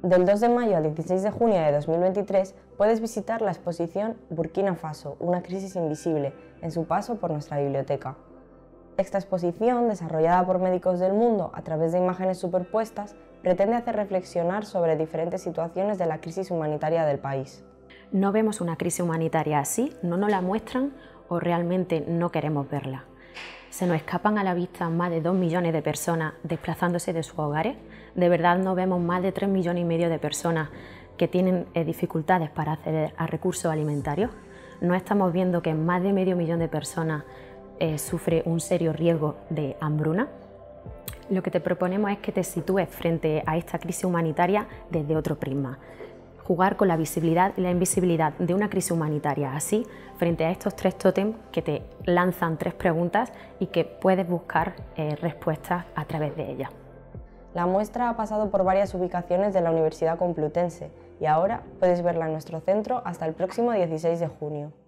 Del 2 de mayo al 16 de junio de 2023 puedes visitar la exposición Burkina Faso, una crisis invisible, en su paso por nuestra biblioteca. Esta exposición, desarrollada por médicos del mundo a través de imágenes superpuestas, pretende hacer reflexionar sobre diferentes situaciones de la crisis humanitaria del país. No vemos una crisis humanitaria así, no nos la muestran o realmente no queremos verla. Se nos escapan a la vista más de 2 millones de personas desplazándose de sus hogares. De verdad no vemos más de 3,5 millones de personas que tienen dificultades para acceder a recursos alimentarios. No estamos viendo que más de medio millón de personas sufre un serio riesgo de hambruna. Lo que te proponemos es que te sitúes frente a esta crisis humanitaria desde otro prisma. Jugar con la visibilidad y la invisibilidad de una crisis humanitaria así, frente a estos 3 tótems que te lanzan 3 preguntas y que puedes buscar respuestas a través de ellas. La muestra ha pasado por varias ubicaciones de la Universidad Complutense y ahora puedes verla en nuestro centro hasta el próximo 16 de junio.